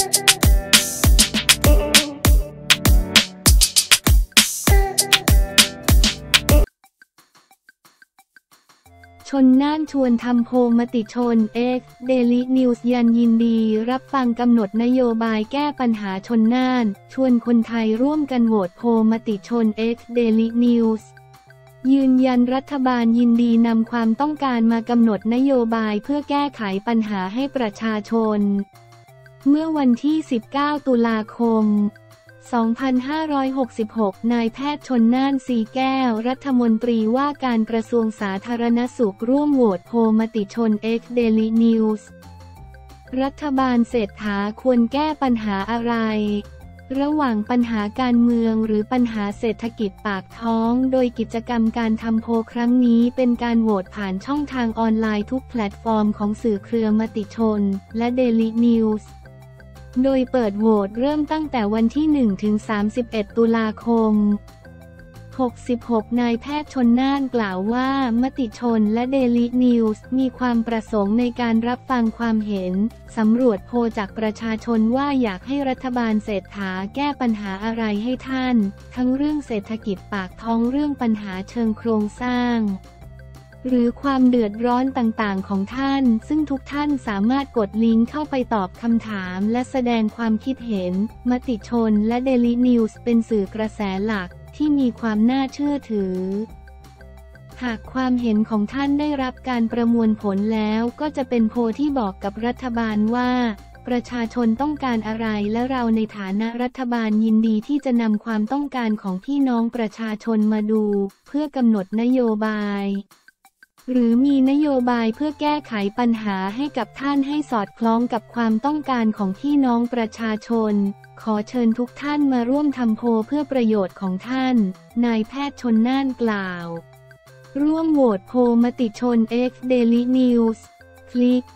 ชลน่านชวนทำโพลมติชน X Daily News ยันยินดีรับฟังกำหนดนโยบายแก้ปัญหาชลน่านชวนคนไทยร่วมกันโหวตโพลมติชน X Daily News ยืนยันรัฐบาลยินดีนำความต้องการมากำหนดนโยบายเพื่อแก้ไขปัญหาให้ประชาชนเมื่อวันที่ 19 ตุลาคม 2566 นายแพทย์ชลน่านสีแก้วรัฐมนตรีว่าการกระทรวงสาธารณสุขร่วมโหวตโพลมติชน X Daily News รัฐบาลเศรษฐาควรแก้ปัญหาอะไรระหว่างปัญหาการเมืองหรือปัญหาเศรษฐกิจปากท้องโดยกิจกรรมการทำโพลครั้งนี้เป็นการโหวตผ่านช่องทางออนไลน์ทุกแพลตฟอร์มของสื่อเครือมติชนและ Daily Newsโดยเปิดโหวตเริ่มตั้งแต่วันที่ 1 ถึง 31 ตุลาคม 66 นายแพทย์ชลน่านกล่าวว่ามติชนและ Daily News มีความประสงค์ในการรับฟังความเห็นสำรวจโพลจากประชาชนว่าอยากให้รัฐบาลเศรษฐาแก้ปัญหาอะไรให้ท่านทั้งเรื่องเศรษฐกิจปากท้องเรื่องปัญหาเชิงโครงสร้างหรือความเดือดร้อนต่างๆของท่านซึ่งทุกท่านสามารถกดลิงก์เข้าไปตอบคำถามและแสดงความคิดเห็นมติชนและ Daily News เป็นสื่อกระแสหลักที่มีความน่าเชื่อถือหากความเห็นของท่านได้รับการประมวลผลแล้วก็จะเป็นโพลที่บอกกับรัฐบาลว่าประชาชนต้องการอะไรและเราในฐานะรัฐบาลยินดีที่จะนำความต้องการของพี่น้องประชาชนมาดูเพื่อกำหนดนโยบายหรือมีนโยบายเพื่อแก้ไขปัญหาให้กับท่านให้สอดคล้องกับความต้องการของพี่น้องประชาชนขอเชิญทุกท่านมาร่วมทำโพลเพื่อประโยชน์ของท่านนายแพทย์ชลน่านกล่าวร่วมโหวตโพลมติชน X Daily News คลิก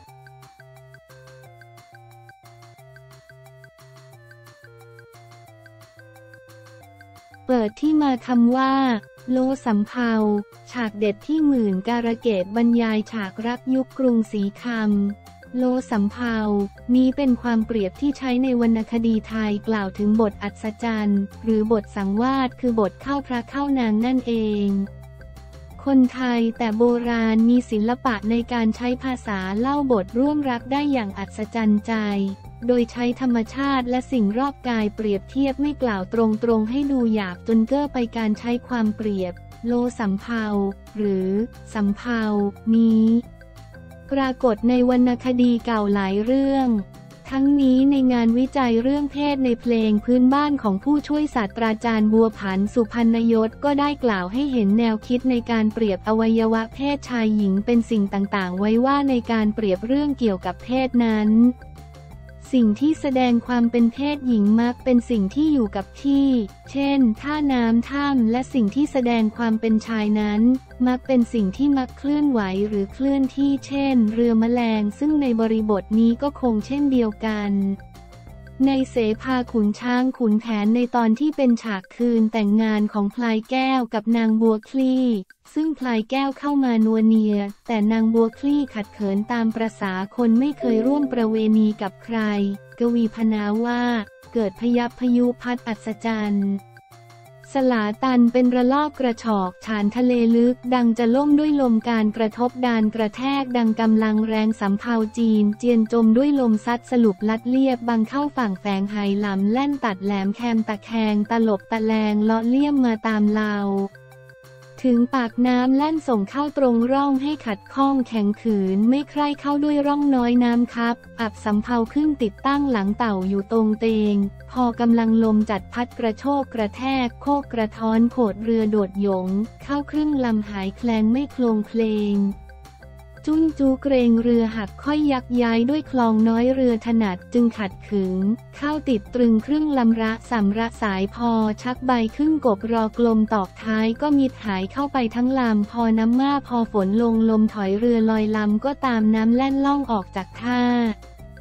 เปิดที่มาคำว่าโลสำเภาฉากเด็ดที่หมื่นการะเกดบรรยายฉากรักยุคกรุงศรีคำโลสำเภานี้เป็นความเปรียบที่ใช้ในวรรณคดีไทยกล่าวถึงบทอัศจรรย์หรือบทสังวาสคือบทเข้าพระเข้านางนั่นเองคนไทยแต่โบราณมีศิลปะในการใช้ภาษาเล่าบทร่วมรักได้อย่างอัศจรรย์ใจโดยใช้ธรรมชาติและสิ่งรอบกายเปรียบเทียบไม่กล่าวตรงๆให้ดูหยาบจนเก้อไปการใช้ความเปรียบโลสำเภาหรือสำเภานี้ปรากฏในวรรณคดีเก่าหลายเรื่องทั้งนี้ในงานวิจัยเรื่องเพศในเพลงพื้นบ้านของผู้ช่วยศาสตราจารย์บัวผันสุพรรณยศก็ได้กล่าวให้เห็นแนวคิดในการเปรียบอวัยวะเพศชายหญิงเป็นสิ่งต่างๆไว้ว่าในการเปรียบเรื่องเกี่ยวกับเพศนั้นสิ่งที่แสดงความเป็นเพศหญิงมักเป็นสิ่งที่อยู่กับที่เช่นท่าน้ำถ้ำและสิ่งที่แสดงความเป็นชายนั้นมักเป็นสิ่งที่มักเคลื่อนไหวหรือเคลื่อนที่เช่นเรือแมลงซึ่งในบริบทนี้ก็คงเช่นเดียวกันในเสภาขุนช้างขุนแผนในตอนที่เป็นฉากคืนแต่งงานของพลายแก้วกับนางบัวคลี่ซึ่งพลายแก้วเข้ามานัวเนียแต่นางบัวคลี่ขัดเขินตามประสาคนไม่เคยร่วมประเวณีกับใครกวีพรรณนาว่าเกิดพยัพพยุพัดอัศจรรย์สลาตันเป็นระลอกกระฉอกฉานทะเลลึกดังจะล่มด้วยลมการกระทบดานกระแทกดังกำลังแรงสำเภาจีนเจียนจมด้วยลมซัดสรุปลัดเลียบบังเข้าฝั่งแฝงไหหลำแล่นตัดแหลมแคมตะแคงตลบตะแลงเลาะเลี่ยมมาตามลาวถึงปากน้ำแล่นส่งเข้าตรงร่องให้ขัดข้องแข็งขืนไม่ใคร่เข้าด้วยร่องน้อยน้ำครับอับสำเภาขึ้นติดตั้งหลังเต่าอยู่ตรงเตงพอกำลังลมจัดพัดกระโชกกระแทกโคกกระท้อนโขดเรือโดดหยงเข้าครึ่งลำหายแคลงไม่โคลงเพลงจุ้นจูเกรงเรือหักค่อยยักย้ายด้วยคลองน้อยเรือถนัดจึงขัดขึงเข้าติดตรึงครึ่งลำระสำระสายพอชักใบครึ่งกบรอกลมตอกท้ายก็มิดหายเข้าไปทั้งลำพอน้ำมาพอฝนลงลมถอยเรือลอยลำก็ตามน้ำแล่นล่องออกจากท่า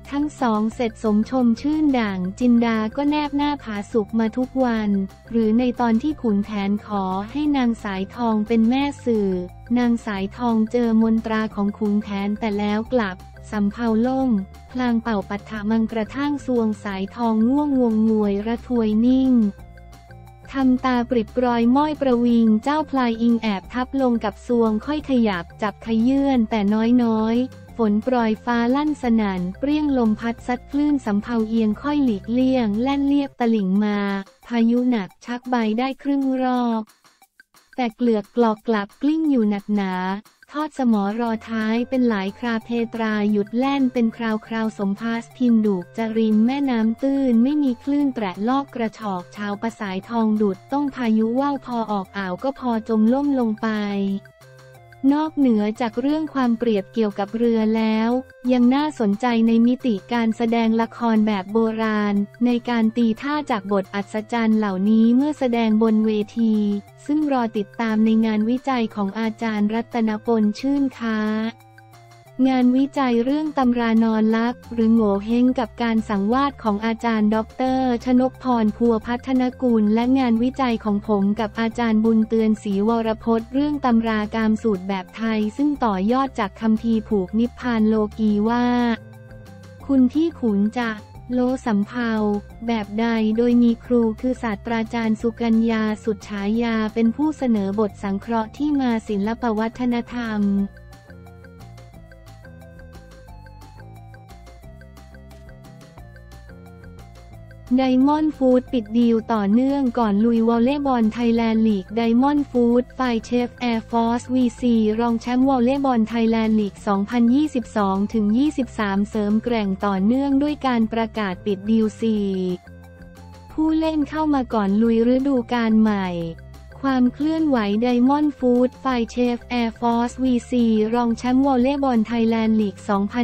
ทั้งสองเสร็จสมชมชื่นด่างจินดาก็แนบหน้าผาสุกมาทุกวันหรือในตอนที่ขุนแผนขอให้นางสายทองเป็นแม่สื่อนางสายทองเจอมนตราของขุนแผนแต่แล้วกลับสำเภาล่มพลางเป่าปัฐมังกระทั่งสวงสายทองง่วงงวงงวยระทวยนิ่งทำตาปริบปรอยม้อยประวิงเจ้าพลายอิงแอบทับลงกับสวงค่อยขยับจับขยื่นแต่น้อยฝนโปรยฟ้าลั่นสนั่นเปรี้ยงลมพัดซัดคลื่นสำเภาเอียงค่อยหลีกเลี่ยงแล่นเลียบตลิ่งมาพายุหนักชักใบได้ครึ่งรอบแต่เกลือกกลอกกลับกลิ้งอยู่หนักหนาทอดสมอรอท้ายเป็นหลายคราเพตราหยุดแล่นเป็นคราวสมภาสทินดูกจรินแม่น้ำตื้นไม่มีคลื่นแตะลอกกระชอกชาวประสายทองดุดต้องพายุว่าวพอออกอ่าวก็พอจมล่มลงไปนอกเหนือจากเรื่องความเปรียบเกี่ยวกับเรือแล้วยังน่าสนใจในมิติการแสดงละครแบบโบราณในการตีท่าจากบทอัศจรรย์เหล่านี้เมื่อแสดงบนเวทีซึ่งรอติดตามในงานวิจัยของอาจารย์รัตนพลชื่นค้างานวิจัยเรื่องตำรานอนลักหรือโง่เฮงกับการสังวาสของอาจารย์ดร.ชนกพรพัวพัฒนกุลและงานวิจัยของผมกับอาจารย์บุญเตือนศรีวรพจน์เรื่องตำรากามสูตรแบบไทยซึ่งต่อยอดจากคัมภีร์ผูกนิพพานโลกีว่าคุณที่ขุนจะโลสำเภาแบบใดโดยมีครูคือศาสตราจารย์สุกัญญาสุดฉายาเป็นผู้เสนอบทสังเคราะห์ที่มาศิลปวัฒนธรรมไดมอนด์ฟู้ดปิดดีลต่อเนื่องก่อนลุยวอลเลย์บอลไทยแลนด์ลีกไดมอนด์ฟู้ดฝ่ายเชฟแอร์ฟอร์ส VC รองแชมป์วอลเลย์บอลไทยแลนด์ลีก 2022-23 เสริมแกร่งต่อเนื่องด้วยการประกาศปิดดีล 4 ผู้เล่นเข้ามาก่อนลุยฤดูกาลใหม่ความเคลื่อนไหวไดมอนด์ฟู้ดฝ่ายเชฟแอร์ฟอร์ส VC รองแชมป์วอลเลย์บอลไทยแลนด์ลีก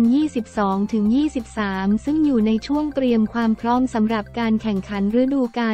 2022-23 ซึ่งอยู่ในช่วงเตรียมความพร้อมสำหรับการแข่งขันฤดูกาล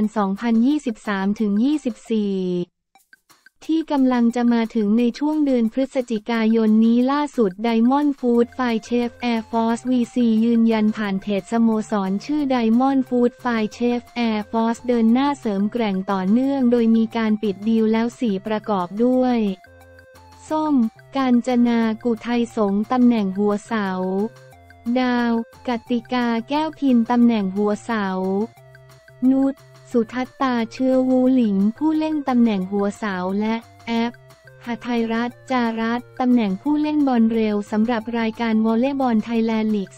2023-24 ที่กำลังจะมาถึงในช่วงเดือนพฤศจิกายนนี้ล่าสุดไดมอนด์ฟู้ดฝ่ายเชฟแอร์ฟอร์ส VC ยืนยันผ่านเพจสโมสรชื่อไดมอนด์ฟู้ดฝ่ายเชฟแอร์ฟอร์สเดินหน้าเสริมแกร่งต่อเนื่องโดยมีการปิดดีลแล้ว4ประกอบด้วยส้มกาญจนากุไทยสงฆ์ตำแหน่งหัวเสาดาวกติกาแก้วพินตำแหน่งหัวเสานุชสุทัศตาเชื้อวูหลิงผู้เล่นตำแหน่งหัวเสาและแอปหทัยรัตน์จารัตน์ตำแหน่งผู้เล่นบอลเร็วสำหรับรายการวอลเลย์บอลไทยแลนด์ลีก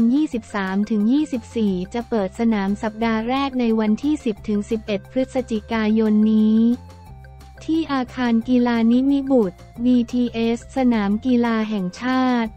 2023-24 จะเปิดสนามสัปดาห์แรกในวันที่ 10-11 พฤศจิกายนนี้ที่อาคารกีฬานิมิบุตร BTS สนามกีฬาแห่งชาติ